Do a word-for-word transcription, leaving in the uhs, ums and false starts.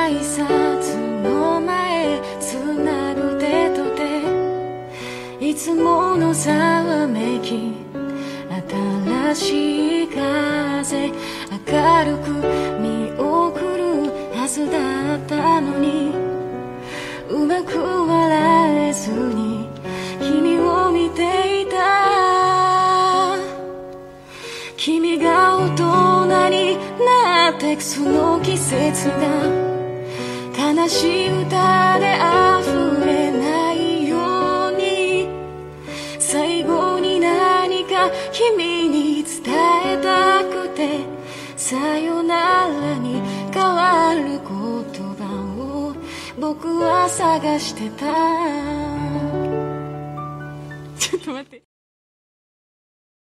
挨拶の前つなぐ手と手、いつものざわめき、新しい風、明るく見送るはずだったのに、うまく笑えずに君を見ていた。君が大人になってくその季節が悲しい歌で溢れないように、最後に何か君に伝えたくて、さよならに変わる言葉を僕は探してた。ちょっと待って。